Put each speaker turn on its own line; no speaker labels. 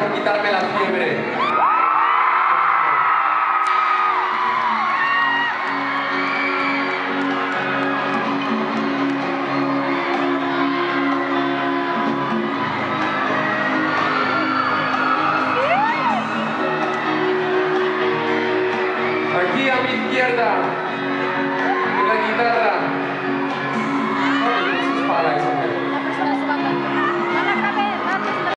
por quitarme la fiebre. Aquí a mi izquierda, en la guitarra,